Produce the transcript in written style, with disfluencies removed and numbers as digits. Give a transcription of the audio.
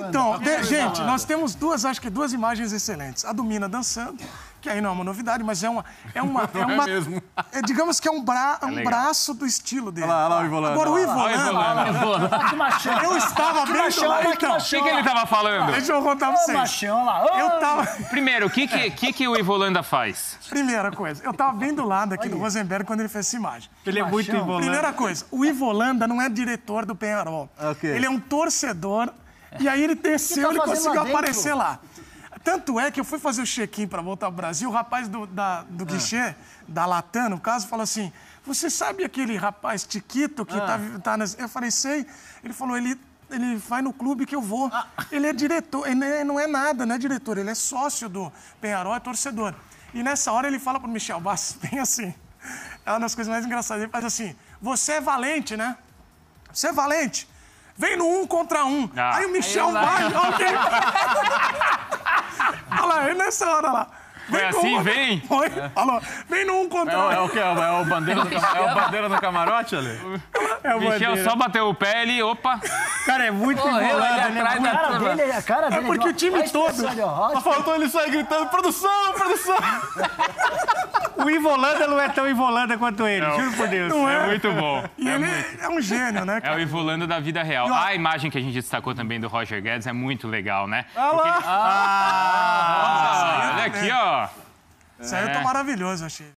Então, gente, nós temos acho que duas imagens excelentes. A do Mina dançando, que aí não é uma novidade, mas é mesmo. digamos que é um braço do estilo dele. Olha lá o Ivolanda. Agora, o Ivolanda... Que machão. Eu estava bem do lado, então. O que ele tava falando? Deixa eu contar pra vocês. Machão, lá. Eu tava... Primeiro, o que o Ivolanda faz? Primeira coisa, eu tava bem do lado aqui do Rosenberg quando ele fez essa imagem. Ele é muito Ivolanda. Primeira coisa, o Ivolanda não é diretor do Peñarol. Ok. Ele é um torcedor e aí ele desceu, ele conseguiu aparecer lá. Tanto é que eu fui fazer o check-in para voltar ao Brasil, o rapaz do guichê, da Latam, no caso, falou assim, você sabe aquele rapaz Tiquito que tá nas... Eu falei, sei. Ele falou, ele vai no clube que eu vou. Ele é diretor, ele não é nada, não é diretor, ele é sócio do Peñarol, é torcedor. E nessa hora ele fala pro Michel Bastos, bem assim, é uma das coisas mais engraçadas, ele faz assim, você é valente, né? Você é valente. Vem no 1 contra 1. Aí o Michel vai, olha lá, aí nessa hora lá. Foi assim, vem? Foi, falou, vem no 1 contra 1. É o quê? É o bandeira do camarote ali? O Michel só bateu o pé e opa. Cara, é muito Ivolanda. A cara dele É porque o time todo... Só faltou ele sair gritando, produção, produção! O Ivolanda não é tão Ivolanda quanto ele, juro por Deus. É muito bom. E ele é um gênio, né, É cara? o Ivolanda da vida real. A imagem que a gente destacou também do Roger Guedes é muito legal, né? Olha lá! Olha aqui, ó. Isso aí eu tô maravilhoso, achei.